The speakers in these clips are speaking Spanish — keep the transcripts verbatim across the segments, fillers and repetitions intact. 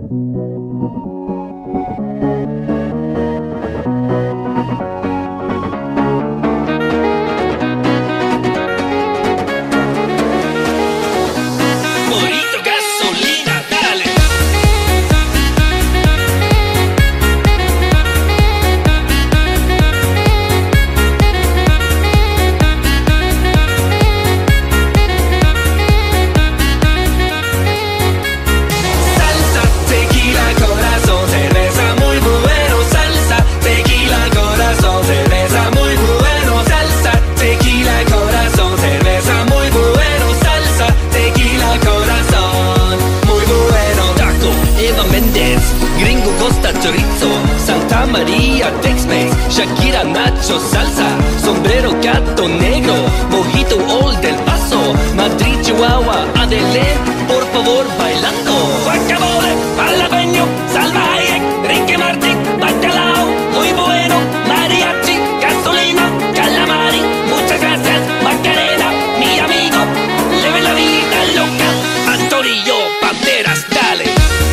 Chorizo, Santa María, Tex-Mex, Shakira, Nacho, Salsa, Sombrero, Gato Negro, Mojito, Old del Paso, Madrid, Chihuahua, Adelén, por favor, bailando. Guacamole, jalapeño, salvaje, Ricky Martin, bacalao, muy bueno, mariachi, gasolina, calamari, muchas gracias, Macarena, mi amigo, leve la vida loca, a Torillo, Banderas, dale.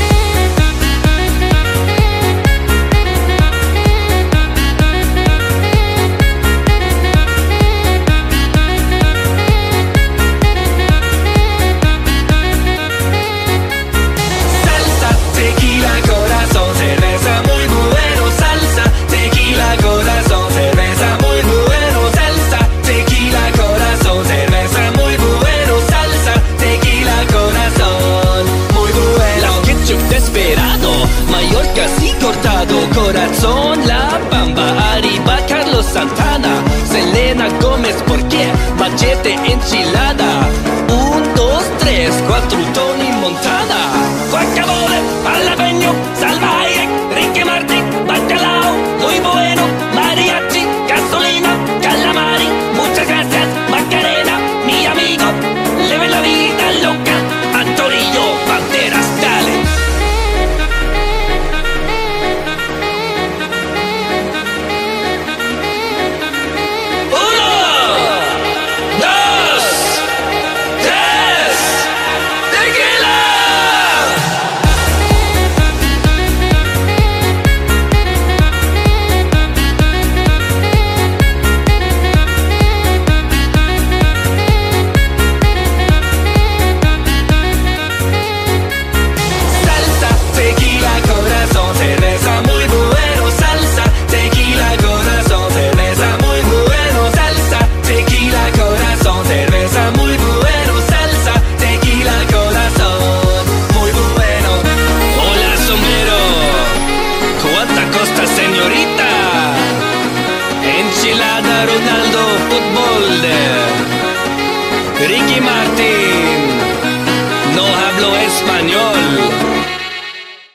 Corazón, La Bamba, arriba Carlos Santana, Selena Gómez, ¿por qué? Machete, enchilada, un, dos, tres, cuatro, Tony Montana. Guacamole, jalapeño, salvaje, Ricky Martin, bacalao, muy bueno, mariachi, gasolina, calamari, muchas gracias, Macarena, mi amigo, leve la vida loca, a Torillo, Banderas, dale. Ronaldo, fútbol, Ricky Martin.